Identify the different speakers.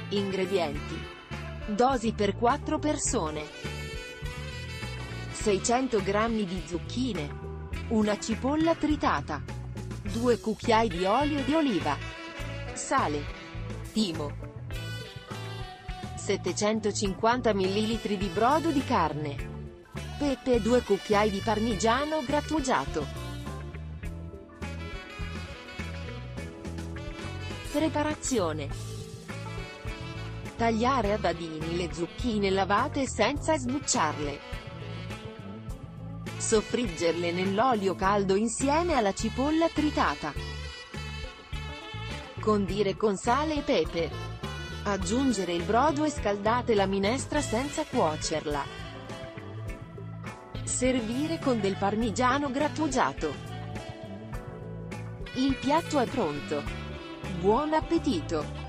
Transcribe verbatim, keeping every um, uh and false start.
Speaker 1: Ingredienti. Dosi per quattro persone. seicento grammi di zucchine. Una cipolla tritata. due cucchiai di olio di oliva. Sale. Timo. settecentocinquanta millilitri di brodo di carne. Pepe e due cucchiai di parmigiano grattugiato. Preparazione. Tagliare a dadini le zucchine lavate senza sbucciarle. Soffriggerle nell'olio caldo insieme alla cipolla tritata. Condire con sale e pepe. Aggiungere il brodo e scaldate la minestra senza cuocerla. Servire con del parmigiano grattugiato. Il piatto è pronto. Buon appetito!